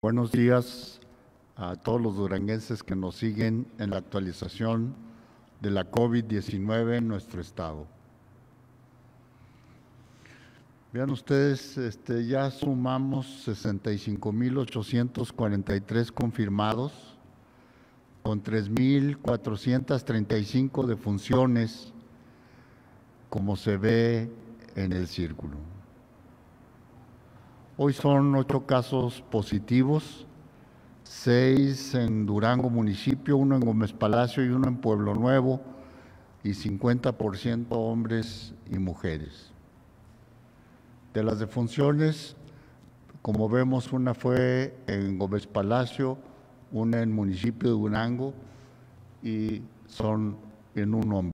Buenos días a todos los duranguenses que nos siguen en la actualización de la COVID-19 en nuestro estado. Vean ustedes, ya sumamos 65,843 confirmados, con 3,435 defunciones, como se ve en el círculo. Hoy son 8 casos positivos, 6 en Durango municipio, 1 en Gómez Palacio y 1 en Pueblo Nuevo, y 50% hombres y mujeres. De las defunciones, como vemos, una fue en Gómez Palacio, una en municipio de Durango, y son en un hombre.